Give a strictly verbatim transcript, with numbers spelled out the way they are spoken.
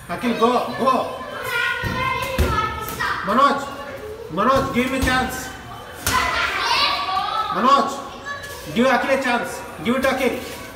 Akhil, go, go. Manoj, Manoj, give me a chance. Manoj, give Akhil a chance. Give it to Akhil.